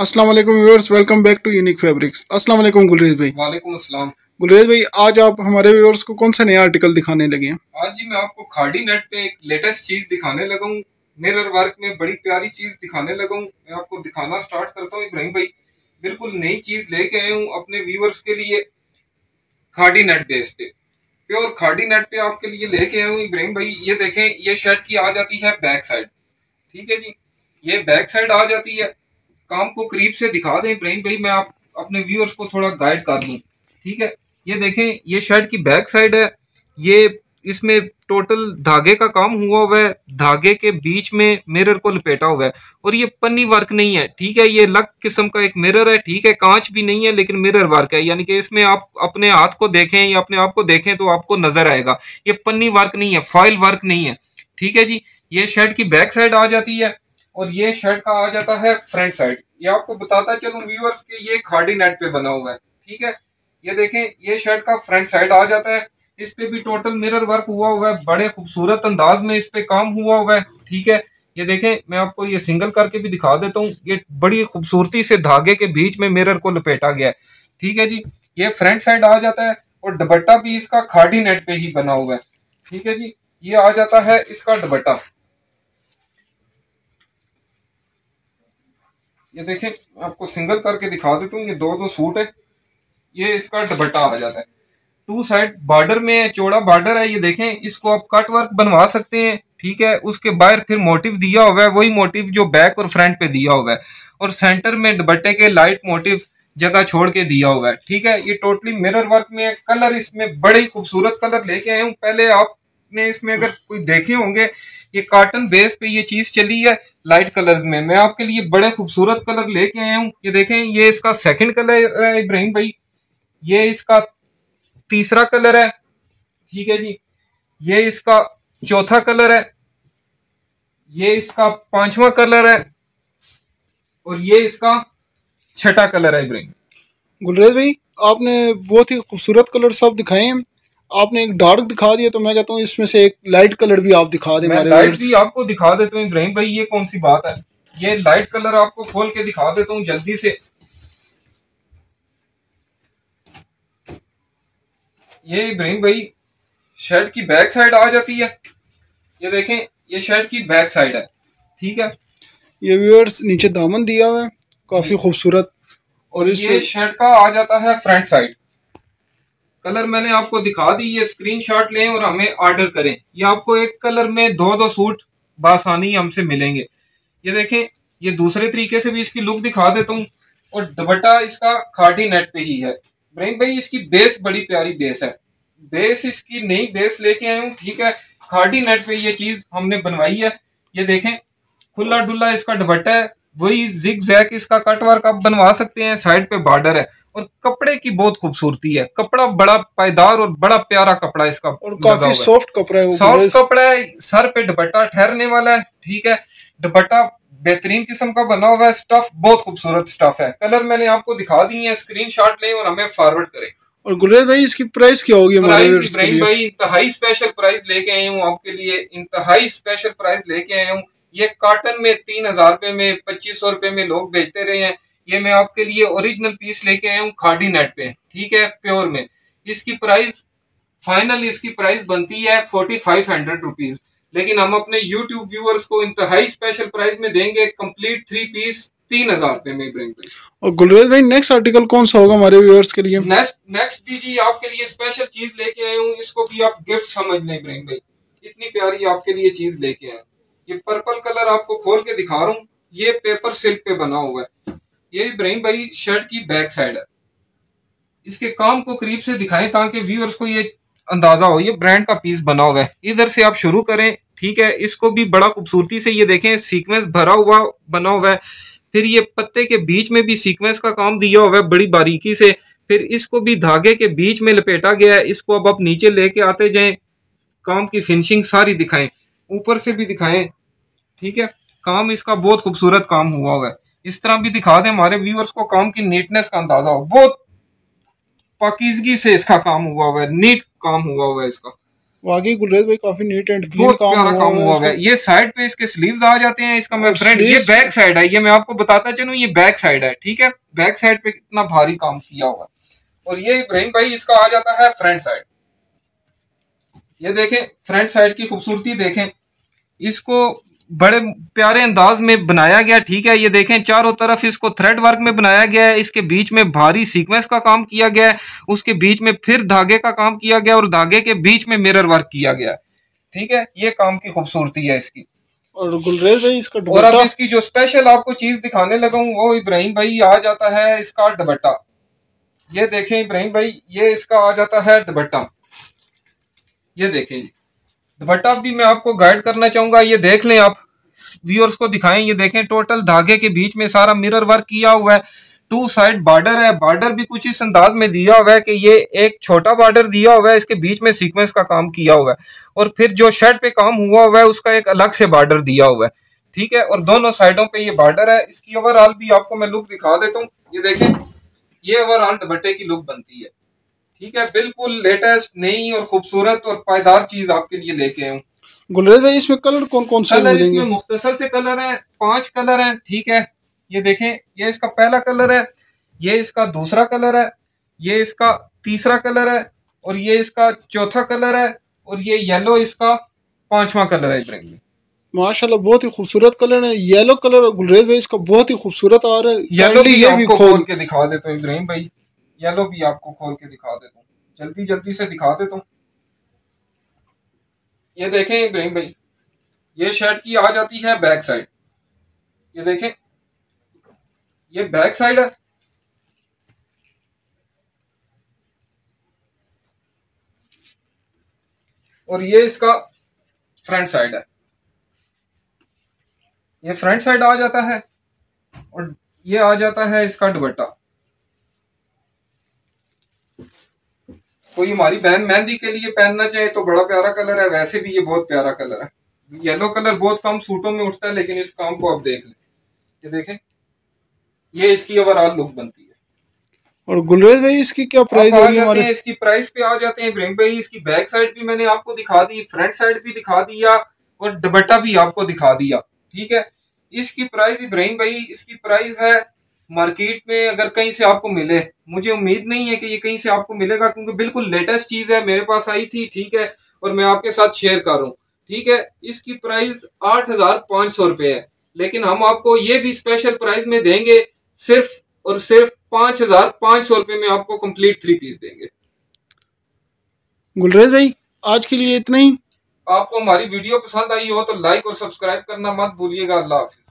अस्सलाम वालेकुम viewers, welcome back to unique fabrics. अस्सलाम वालेकुम गुलरेज भाई। वालेकुम अस्सलाम। गुलरेज भाई, आज आप हमारे व्यूअर्स को कौन सा नया आर्टिकल दिखाने लगे हैं? आज जी मैं आपको खाड़ी नेट पे एक लेटेस्ट चीज दिखाने लगा हूँ। मिरर वर्क में बड़ी प्यारी चीज दिखाने लगा हूँ। मैं आपको दिखाना स्टार्ट करता हूँ इब्राहिम भाई। बिल्कुल नई चीज लेके आया हूँ अपने व्यूअर्स के लिए। खाड़ी नेट बेस पे, प्योर खाड़ी नेट पे आपके लिए लेके आया हूँ इब्राहिम भाई। ये देखें, ये शर्ट की आ जाती है बैक साइड। ठीक है जी, ये बैक साइड आ जाती है। काम को करीब से दिखा दें इब्राहिम भाई, मैं आप अपने व्यूअर्स को थोड़ा गाइड कर दूं। ठीक है, ये देखें, ये शर्ट की बैक साइड है। ये इसमें टोटल धागे का काम हुआ है। धागे के बीच में मिरर को लपेटा हुआ है और ये पन्नी वर्क नहीं है। ठीक है, ये अलग किस्म का एक मिरर है। ठीक है, कांच भी नहीं है लेकिन मिरर वर्क है, यानी कि इसमें आप अपने हाथ को देखें या अपने आप को देखें तो आपको नजर आएगा। ये पन्नी वर्क नहीं है, फॉइल वर्क नहीं है। ठीक है जी, ये शर्ट की बैक साइड आ जाती है और ये शर्ट का आ जाता है फ्रंट साइड। ये आपको बताता चलूं व्यूअर्स के, ये खाड़ी नेट पे बना हुआ है। ठीक है, ये देखें, ये शर्ट का फ्रंट साइड आ जाता है। इस पे भी टोटल मिरर वर्क हुआ है, बड़े खूबसूरत अंदाज में इस पे काम हुआ है। ठीक है, ये देखें, मैं आपको ये सिंगल करके भी दिखा देता हूँ। ये बड़ी खूबसूरती से धागे के बीच में मिरर को लपेटा गया है। ठीक है जी, ये फ्रंट साइड आ जाता है और दुपट्टा भी इसका खाड़ी नेट पे ही बना हुआ है। ठीक है जी, ये आ जाता है इसका दुपट्टा। ये देखें, आपको सिंगल करके दिखा देता हूँ। ये दो दो सूट है, ये इसका दुपट्टा आ जाता है। टू साइड बॉर्डर में चौड़ा बॉर्डर है। ये देखें, इसको आप कट वर्क बनवा सकते हैं। ठीक है, उसके बाहर फिर मोटिव दिया हुआ है, वही मोटिव जो बैक और फ्रंट पे दिया हुआ है। और सेंटर में दुपट्टे के लाइट मोटिव जगह छोड़ के दिया हुआ है। ठीक है, ये टोटली मिरर वर्क में। कलर इसमें बड़े ही खूबसूरत कलर लेके आए हूँ। पहले आपने इसमें अगर कोई देखे होंगे, ये कॉटन बेस पे ये चीज चली है लाइट कलर्स में। मैं आपके लिए बड़े खूबसूरत कलर लेके आया हूँ। ये देखें, ये इसका सेकंड कलर है इब्राहिम भाई। ये इसका तीसरा कलर है। ठीक है जी, ये इसका चौथा कलर है। ये इसका पांचवा कलर है और ये इसका छठा कलर है इब्राहिम। गुलरेज भाई, आपने बहुत ही खूबसूरत कलर सब दिखाए हैं। आपने एक डार्क दिखा दिया, तो मैं कहता हूँ इसमें से एक लाइट कलर भी आप दिखा दें मैं हमारे लाइट व्यूअर्स। भी आपको दिखा देता हूँ इब्राहिम भाई, ये कौन सी बात है। ये लाइट कलर आपको खोल के दिखा देता हूँ जल्दी से। ये इब्राहिम भाई शर्ट की बैक साइड आ जाती है। ये देखें, ये शर्ट की बैक साइड है। ठीक है, ये व्यूअर्स नीचे दामन दिया हुआ है, काफी खूबसूरत। और और इस ये पे शर्ट का आ जाता है फ्रंट साइड। कलर मैंने आपको दिखा दी, ये स्क्रीनशॉट लें और हमें ऑर्डर करें। ये आपको एक कलर में दो दो सूट बासानी हमसे मिलेंगे। ये देखें, ये दूसरे तरीके से भी इसकी लुक दिखा देता हूँ। और दुपट्टा इसका खादी नेट पे ही है। ब्रेन भाई, इसकी बेस बड़ी प्यारी बेस है। बेस इसकी नई बेस लेके आया हूँ। ठीक है, खादी नेट पे ये चीज हमने बनवाई है। ये देखें, खुला डुल्ला इसका दुपट्टा है। वही जिग जैक इसका कट वर्क आप बनवा सकते हैं। साइड पे बॉर्डर है और कपड़े की बहुत खूबसूरती है। कपड़ा बड़ा पायदार और बड़ा प्यारा कपड़ा इसका और लगा काफी हुआ है। सॉफ्ट कपड़ा है वो सॉफ्ट गुलरेज। कपड़ा है, सर पे दुपट्टा ठहरने वाला है। ठीक है, दुपट्टा बेहतरीन किस्म का बना हुआ है। स्टफ बहुत खूबसूरत स्टफ है। कलर मैंने आपको दिखा दिए हैं, स्क्रीनशॉट लें और हमें फॉरवर्ड करें। और गुलरेज भाई, इसकी प्राइस क्या होगी हमारे प्राइस व्यूअर्स के इब्राहिम लिए? भाई, इंतहाई स्पेशल प्राइस लेके आया हूँ आपके लिए। इंतहाई स्पेशल प्राइस लेके आया हूँ। ये कॉटन में 3,000 रुपए में, 2500 रुपए में लोग बेचते रहे हैं। ये मैं आपके लिए ओरिजिनल पीस लेके आया हूँ खादी नेट पे। ठीक है, प्योर में। इसकी प्राइस फाइनल, इसकी प्राइस बनती है 4500 रुपीज। लेकिन हम अपने यूट्यूब व्यूअर्स को इंतहाई स्पेशल प्राइस में देंगे, कंप्लीट 3 पीस 3,000 रुपए में इब्राहिम भाई। और गुलरेज भाई, नेक्स्ट आर्टिकल कौन सा होगा हमारे व्यूअर्स के लिए? नेक्स्ट नेक्स्ट भी जी आपके लिए स्पेशल चीज लेके आए हूँ। इसको भी आप गिफ्ट समझ लें इब्राहिम भाई, इतनी प्यारी आपके लिए चीज लेके आए। ये पर्पल कलर आपको खोल के दिखा रहा हूँ। ये पेपर सिल्क पे बना हुआ है। ये इब्राहिम भाई शर्ट की बैक साइड है। इसके काम को करीब से दिखाएं ताकि व्यूअर्स को ये अंदाजा हो। ये ब्रांड का पीस बना हुआ है। इधर से आप शुरू करें। ठीक है, इसको भी बड़ा खूबसूरती से ये देखें, सीक्वेंस भरा हुआ बना हुआ है। फिर ये पत्ते के बीच में भी सीक्वेंस का काम दिया हुआ है बड़ी बारीकी से। फिर इसको भी धागे के बीच में लपेटा गया है। इसको अब आप नीचे लेके आते जाएं, काम की फिनिशिंग सारी दिखाएं, ऊपर से भी दिखाएं। ठीक है, काम इसका बहुत खूबसूरत काम हुआ है। इस तरह भी दिखा दें, हमारे व्यूअर्स को काम की नीटनेस का अंदाजा हो। बहुत पाकीजगी से इसका काम हुआ है, नीट काम हुआ है इसका। वाकई गुलरेज भाई काफी नीट एंड क्लीन बहुत काम प्यारा हुआ काम हुआ है हुआ हुआ इसका। है। ये साइड पे इसके स्लीव्स आ जाते हैं। इसका मैं और फ्रेंड, ये स्लीव्स बैक साइड है, ये मैं आपको बताता चलूं, ये बैक साइड है, ठीक है। बैक साइड पे कितना भारी काम किया हुआ है। और ये इब्राहिम भाई इसका आ जाता है फ्रंट साइड। ये देखें फ्रंट साइड की खूबसूरती देखें, इसको बड़े प्यारे अंदाज में बनाया गया, ठीक है। ये देखें चारों तरफ इसको थ्रेड वर्क में बनाया गया है, इसके बीच में भारी सीक्वेंस का काम किया गया है, उसके बीच में फिर धागे का काम किया गया और धागे के बीच में मिरर वर्क किया गया है, ठीक है। ये काम की खूबसूरती है इसकी। और गुलरेज भाई इसका और अब दुपट्टा। इसकी जो स्पेशल आपको चीज दिखाने लगा हूं वो इब्राहिम भाई आ जाता है इसका दुपट्टा। ये देखें इब्राहिम भाई, ये इसका आ जाता है दुपट्टा। ये देखें दुपट्टा भी मैं आपको गाइड करना चाहूंगा, ये देख लें आप, व्यूअर्स को दिखाएं। ये देखें टोटल धागे के बीच में सारा मिरर वर्क किया हुआ है, टू साइड बॉर्डर है, बॉर्डर भी कुछ इस अंदाज में दिया हुआ है कि ये एक छोटा बॉर्डर दिया हुआ है, इसके बीच में सीक्वेंस का काम किया हुआ है, और फिर जो शर्ट पे काम हुआ है उसका एक अलग से बॉर्डर दिया हुआ है, ठीक है। और दोनों साइडों पे ये बॉर्डर है। इसकी ओवरऑल भी आपको मैं लुक दिखा देता हूँ। ये देखें ये ओवरऑल दुपट्टे की लुक बनती है, ठीक है। बिल्कुल लेटेस्ट नई और खूबसूरत और पायदार चीज आपके लिए लेके आया हूँ। गुलरेज भाई इसमें कलर कौन कौन से कलर मिलेंगे? इसमें मुख्तसर से कलर हैं, 5 कलर हैं, ठीक है। ये देखें ये इसका पहला कलर है, ये इसका दूसरा कलर है, ये इसका तीसरा कलर है, और ये इसका चौथा कलर है, और ये येलो इसका 5वां कलर है इब्राहिम। माशाल्लाह बहुत ही खूबसूरत कलर है। येलो कलर गुलरेज भाई इसका बहुत ही खूबसूरत आ रहा है। येलो भी ये भी आपको खोल खोल के दिखा देता हूँ इब्राहिम भाई, येलो भी आपको खोल के दिखा देता हूँ, जल्दी जल्दी से दिखा देता हूँ। ये देखें इब्राहिम भाई, ये शर्ट की आ जाती है बैक साइड। ये देखें ये बैक साइड है, और ये इसका फ्रंट साइड है। ये फ्रंट साइड आ जाता है, और ये आ जाता है इसका दुपट्टा। कोई हमारी बहन मेहंदी के लिए पहनना चाहे तो बड़ा प्यारा कलर है, वैसे भी ये बहुत प्यारा कलर है। येलो कलर बहुत कम सूटों में उठता है, लेकिन इस काम को आप देख लें। ये देखें ये इसकी ओवरऑल लुक बनती है। और गुलरेज भाई इसकी क्या अब प्राइस आ होगी जाते हमारे? हैं इसकी प्राइस पे, आ जाते हैं इब्राहिम भाई। इसकी बैक साइड भी मैंने आपको दिखा दी, फ्रंट साइड भी दिखा दिया, और दुपट्टा भी आपको दिखा दिया, ठीक है। इसकी प्राइस इब्राहिम भाई, इसकी प्राइस है मार्केट में अगर कहीं से आपको मिले, मुझे उम्मीद नहीं है कि ये कहीं से आपको मिलेगा, क्योंकि बिल्कुल लेटेस्ट चीज है, मेरे पास आई थी, ठीक है, और मैं आपके साथ शेयर कर रहा हूँ, ठीक है। इसकी प्राइस 8,500 रुपए है, लेकिन हम आपको ये भी स्पेशल प्राइस में देंगे, सिर्फ और सिर्फ 5,500 रुपए में आपको कंप्लीट 3 पीस देंगे। गुलरेज भाई आज के लिए इतना ही। आपको हमारी वीडियो पसंद आई हो तो लाइक और सब्सक्राइब करना मत भूलिएगा। अल्लाह हाफिज।